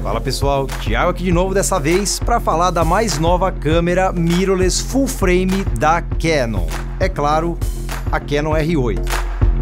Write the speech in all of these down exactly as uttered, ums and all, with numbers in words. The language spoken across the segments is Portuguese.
Fala pessoal, Thiago aqui de novo, dessa vez para falar da mais nova câmera mirrorless full frame da Canon. É claro, a Canon R oito.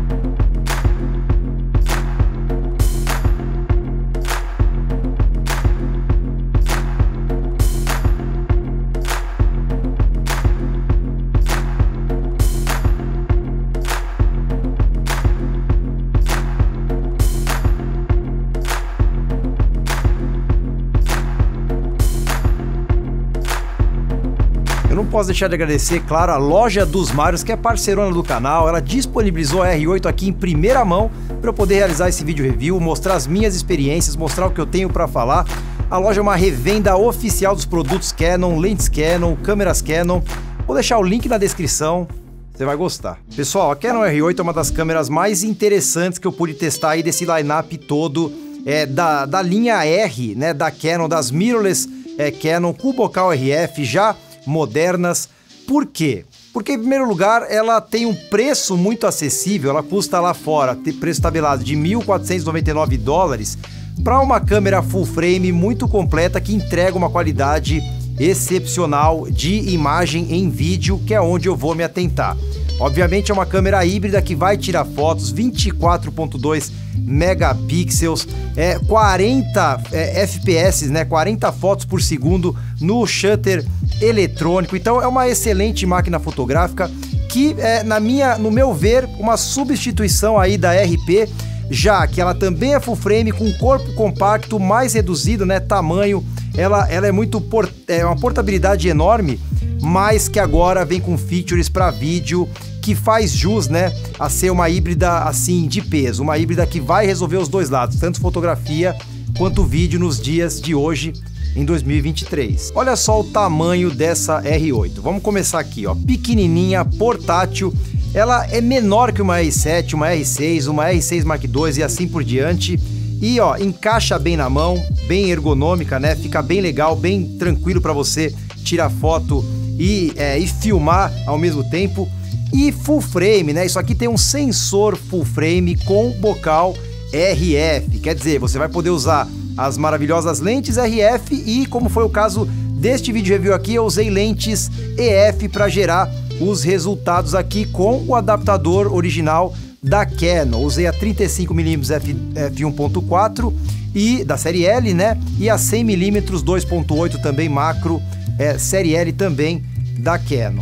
Eu não posso deixar de agradecer, claro, a Loja dos Marios, que é parceirona do canal. Ela disponibilizou a R oito aqui em primeira mão para eu poder realizar esse vídeo review, mostrar as minhas experiências, mostrar o que eu tenho para falar. A loja é uma revenda oficial dos produtos Canon, lentes Canon, câmeras Canon. Vou deixar o link na descrição, você vai gostar. Pessoal, a Canon R oito é uma das câmeras mais interessantes que eu pude testar aí desse line-up todo, é, da, da linha R, né, da Canon, das mirrorless é, Canon com bocal R F já modernas. Por quê? Porque, em primeiro lugar, ela tem um preço muito acessível. Ela custa lá fora, tem preço tabelado de mil quatrocentos e noventa e nove dólares para uma câmera full frame muito completa que entrega uma qualidade excepcional de imagem em vídeo, que é onde eu vou me atentar. Obviamente é uma câmera híbrida que vai tirar fotos vinte e quatro ponto dois megapixels, é, quarenta é, F P S, né, quarenta fotos por segundo no shutter eletrônico. Então é uma excelente máquina fotográfica que é, na minha, no meu ver, uma substituição aí da R P, já que ela também é full frame com corpo compacto, mais reduzido, né, tamanho. Ela, ela é muito port, é uma portabilidade enorme, mas que agora vem com features para vídeo que faz jus, né, a ser uma híbrida assim de peso, uma híbrida que vai resolver os dois lados, tanto fotografia quanto vídeo nos dias de hoje, em dois mil e vinte e três. Olha só o tamanho dessa R oito. Vamos começar aqui, ó, pequenininha, portátil. Ela é menor que uma R sete, uma R seis, uma R seis Mark dois e assim por diante. E ó, encaixa bem na mão, bem ergonômica, né? Fica bem legal, bem tranquilo para você tirar foto e, é, e filmar ao mesmo tempo. E full frame, né? Isso aqui tem um sensor full frame com bocal R F. Quer dizer, você vai poder usar as maravilhosas lentes R F e, como foi o caso deste vídeo review aqui, eu usei lentes E F para gerar os resultados aqui com o adaptador original da Canon. Usei a trinta e cinco milímetros f um ponto quatro e da série L, né? E a cem milímetros dois ponto oito também macro, é, série L também da Canon.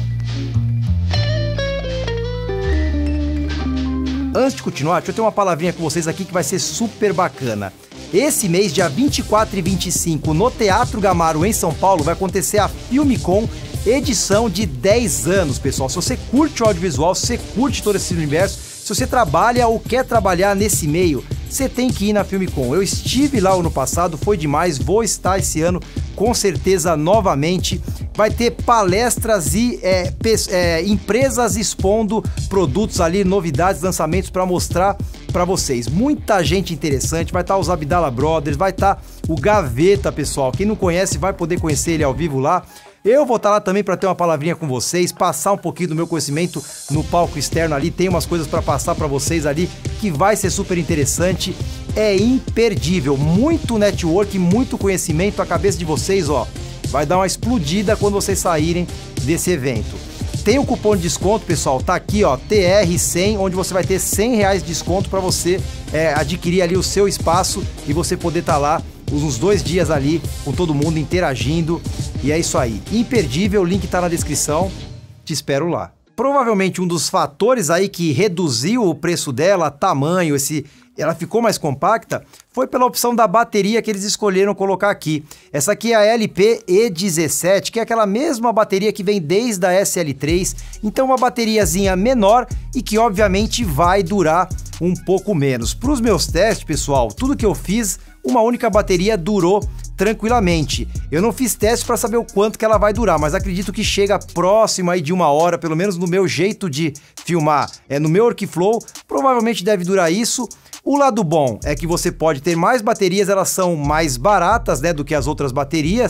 Antes de continuar, deixa eu ter uma palavrinha com vocês aqui que vai ser super bacana. Esse mês, dia vinte e quatro e vinte e cinco, no Teatro Gamaro, em São Paulo, vai acontecer a Filmicon edição de dez anos, pessoal. Se você curte o audiovisual, se você curte todo esse universo, se você trabalha ou quer trabalhar nesse meio, você tem que ir na Filmicon. Eu estive lá ano passado, foi demais, vou estar esse ano com certeza novamente. Vai ter palestras e é, é, empresas expondo produtos ali, novidades, lançamentos para mostrar para vocês. Muita gente interessante, vai estar os Abdala Brothers, vai estar o Gaveta, pessoal. Quem não conhece vai poder conhecer ele ao vivo lá. Eu vou estar lá também para ter uma palavrinha com vocês, passar um pouquinho do meu conhecimento no palco externo ali. Tem umas coisas para passar para vocês ali que vai ser super interessante. É imperdível, muito network, muito conhecimento. A cabeça de vocês, ó, vai dar uma explodida quando vocês saírem desse evento. Tem o cupom de desconto, pessoal, tá aqui, ó, T R cem, onde você vai ter cem reais de desconto para você é, adquirir ali o seu espaço e você poder estar lá uns dois dias ali com todo mundo interagindo. E é isso aí, imperdível, o link tá na descrição, te espero lá. Provavelmente um dos fatores aí que reduziu o preço dela, tamanho, esse, ela ficou mais compacta, foi pela opção da bateria que eles escolheram colocar aqui. Essa aqui é a L P E dezessete, que é aquela mesma bateria que vem desde a S L três, então uma bateriazinha menor e que obviamente vai durar um pouco menos. Para os meus testes, pessoal, tudo que eu fiz, uma única bateria durou tranquilamente. Eu não fiz teste para saber o quanto que ela vai durar, mas acredito que chega próximo aí de uma hora, pelo menos no meu jeito de filmar, é no meu workflow, provavelmente deve durar isso. O lado bom é que você pode ter mais baterias, elas são mais baratas, né, do que as outras baterias,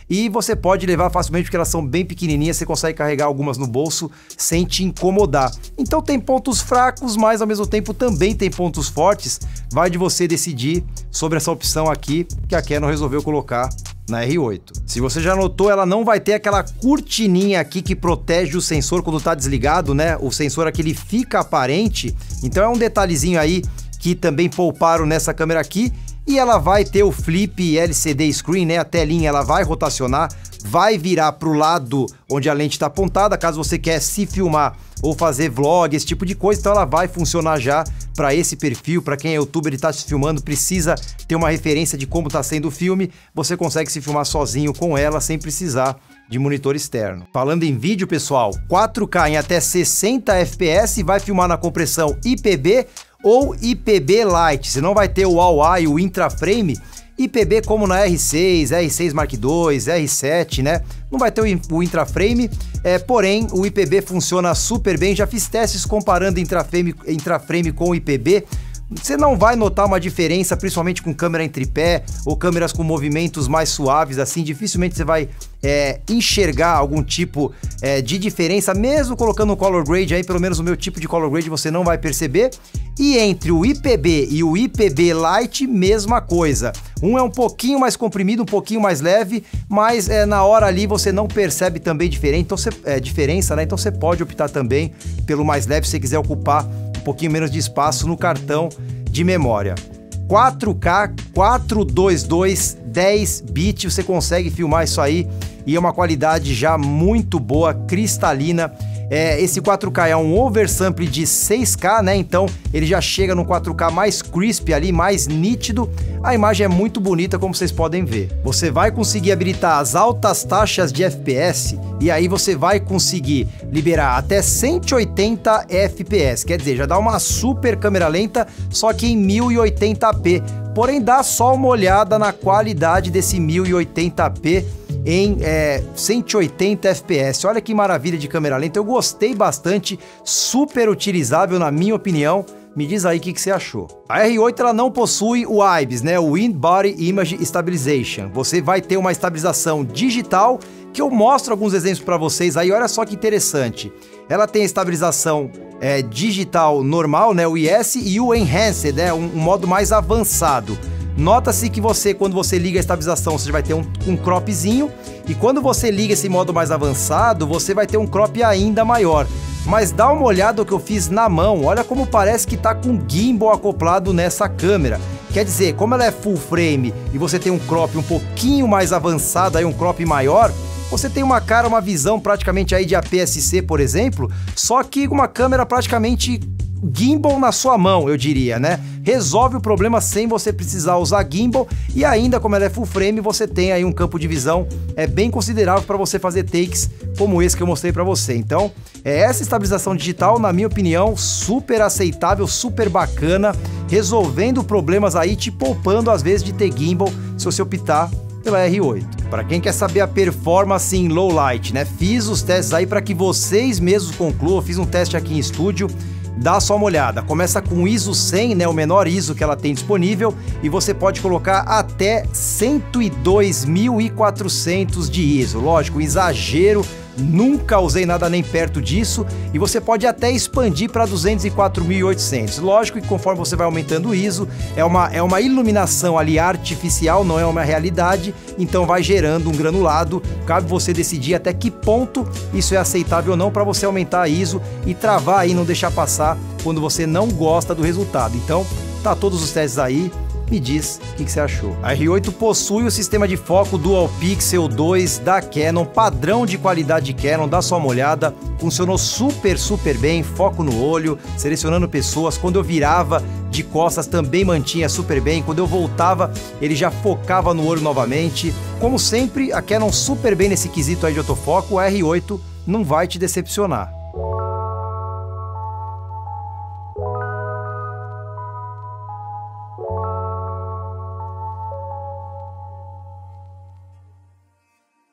e você pode levar facilmente porque elas são bem pequenininhas, você consegue carregar algumas no bolso sem te incomodar. Então tem pontos fracos, mas ao mesmo tempo também tem pontos fortes, vai de você decidir sobre essa opção aqui que a Canon resolveu colocar na R oito. Se você já notou, ela não vai ter aquela cortininha aqui que protege o sensor quando tá desligado, né? O sensor aqui ele fica aparente, então é um detalhezinho aí que também pouparam nessa câmera aqui. E ela vai ter o flip L C D screen, né? A telinha ela vai rotacionar, vai virar para o lado onde a lente está apontada, caso você quer se filmar ou fazer vlog, esse tipo de coisa, então ela vai funcionar já para esse perfil, para quem é youtuber e está se filmando, precisa ter uma referência de como está sendo o filme, você consegue se filmar sozinho com ela, sem precisar de monitor externo. Falando em vídeo, pessoal, quatro K em até sessenta F P S, vai filmar na compressão I P B ou I P B Lite, você não vai ter o A U A e o Intraframe, I P B como na R seis, R seis Mark dois, R sete, né? Não vai ter o Intraframe, é, porém o I P B funciona super bem, já fiz testes comparando Intraframe, Intraframe com o I P B, você não vai notar uma diferença, principalmente com câmera em tripé ou câmeras com movimentos mais suaves, assim, dificilmente você vai é, enxergar algum tipo é, de diferença, mesmo colocando um color grade aí, pelo menos o meu tipo de color grade você não vai perceber. E entre o I P B e o I P B Lite, mesma coisa. Um é um pouquinho mais comprimido, um pouquinho mais leve, mas é, na hora ali você não percebe também diferente, então você, é, diferença, né? Então você pode optar também pelo mais leve se você quiser ocupar um pouquinho menos de espaço no cartão de memória. quatro K, quatrocentos e vinte e dois, dez bits, você consegue filmar isso aí e é uma qualidade já muito boa, cristalina. É, esse quatro K é um oversample de seis K, né? Então ele já chega no quatro K mais crisp ali, mais nítido. A imagem é muito bonita, como vocês podem ver. Você vai conseguir habilitar as altas taxas de F P S e aí você vai conseguir liberar até cento e oitenta F P S. Quer dizer, já dá uma super câmera lenta, só que em mil e oitenta p. Porém, dá só uma olhada na qualidade desse mil e oitenta p em é, cento e oitenta F P S. Olha que maravilha de câmera lenta, eu gostei bastante, super utilizável na minha opinião. Me diz aí o que, que você achou. A R oito ela não possui o I B S, né, o In Body Image Stabilization. Você vai ter uma estabilização digital, que eu mostro alguns exemplos para vocês aí, olha só que interessante. Ela tem a estabilização é, digital normal, né, o I S, e o Enhanced, né, um, um modo mais avançado. Nota-se que você, quando você liga a estabilização, você vai ter um, um cropzinho, e quando você liga esse modo mais avançado, você vai ter um crop ainda maior. Mas dá uma olhada no que eu fiz na mão, olha como parece que tá com gimbal acoplado nessa câmera. Quer dizer, como ela é full frame e você tem um crop um pouquinho mais avançado, aí um crop maior, você tem uma cara, uma visão praticamente aí de A P S C, por exemplo, só que uma câmera praticamente gimbal na sua mão, eu diria, né? Resolve o problema sem você precisar usar gimbal e ainda, como ela é full frame, você tem aí um campo de visão é bem considerável para você fazer takes como esse que eu mostrei para você. Então, é essa estabilização digital, na minha opinião, super aceitável, super bacana, resolvendo problemas aí, te poupando às vezes de ter gimbal, se você optar pela R oito. Para quem quer saber a performance em low light, né? Fiz os testes aí para que vocês mesmos concluam, fiz um teste aqui em estúdio. Dá só uma olhada, começa com I S O cem, né, o menor I S O que ela tem disponível, e você pode colocar até cento e dois mil e quatrocentos de I S O. Lógico, exagero, nunca usei nada nem perto disso, e você pode até expandir para duzentos e quatro mil e oitocentos. Lógico que conforme você vai aumentando o I S O, é uma, é uma iluminação ali artificial, não é uma realidade, então vai gerando um granulado, cabe você decidir até que ponto isso é aceitável ou não para você aumentar a I S O e travar aí, não deixar passar quando você não gosta do resultado. Então, tá todos os testes aí. Me diz o que, que você achou. A R oito possui o sistema de foco Dual Pixel dois da Canon, padrão de qualidade Canon, dá só uma olhada, funcionou super, super bem, foco no olho, selecionando pessoas, quando eu virava de costas também mantinha super bem, quando eu voltava ele já focava no olho novamente. Como sempre, a Canon super bem nesse quesito aí de autofoco, a R oito não vai te decepcionar.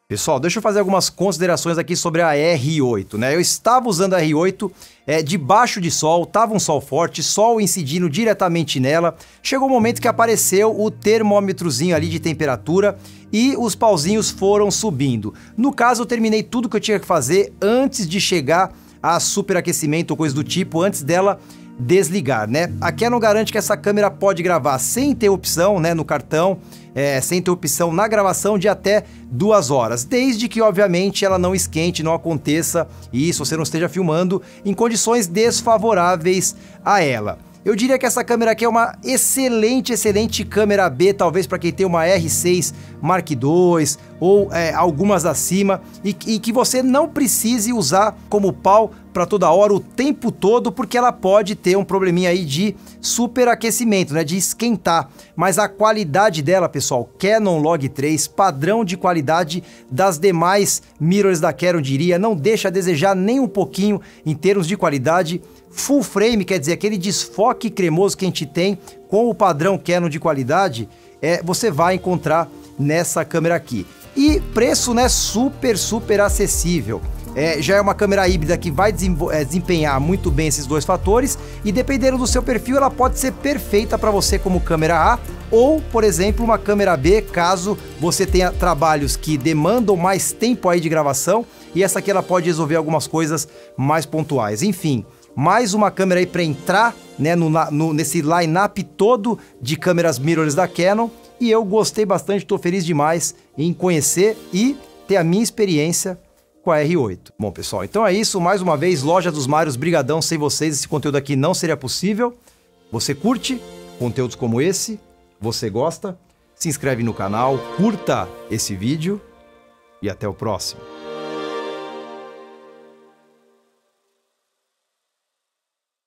Pessoal, deixa eu fazer algumas considerações aqui sobre a R oito, né? Eu estava usando a R oito é, debaixo de sol, tava um sol forte, sol incidindo diretamente nela. Chegou o momento que apareceu o termômetrozinho ali de temperatura e os pauzinhos foram subindo. No caso, eu terminei tudo que eu tinha que fazer antes de chegar a superaquecimento ou coisa do tipo, antes dela desligar, né? A Canon garante que essa câmera pode gravar sem interrupção, né, no cartão, é, sem interrupção na gravação de até duas horas, desde que, obviamente, ela não esquente, não aconteça isso, você não esteja filmando em condições desfavoráveis a ela. Eu diria que essa câmera aqui é uma excelente, excelente câmera B, talvez para quem tem uma R seis Mark dois ou é, algumas acima, e, e que você não precise usar como pau para toda hora, o tempo todo, porque ela pode ter um probleminha aí de superaquecimento, né, de esquentar. Mas a qualidade dela, pessoal, Canon Log três, padrão de qualidade das demais mirrors da Canon, diria, não deixa a desejar nem um pouquinho em termos de qualidade. Full frame, quer dizer, aquele desfoque cremoso que a gente tem com o padrão Canon de qualidade, é, você vai encontrar nessa câmera aqui. E preço, né, super, super acessível. É, já é uma câmera híbrida que vai é, desempenhar muito bem esses dois fatores e, dependendo do seu perfil, ela pode ser perfeita para você como câmera A ou, por exemplo, uma câmera B, caso você tenha trabalhos que demandam mais tempo aí de gravação, e essa aqui ela pode resolver algumas coisas mais pontuais. Enfim, mais uma câmera aí para entrar, né, no, no, nesse line-up todo de câmeras mirrorless da Canon, e eu gostei bastante, estou feliz demais em conhecer e ter a minha experiência com a R oito. Bom, pessoal, então é isso. Mais uma vez, Loja dos Marios, brigadão. Sem vocês esse conteúdo aqui não seria possível. Você curte conteúdos como esse? Você gosta? Se inscreve no canal, curta esse vídeo e até o próximo.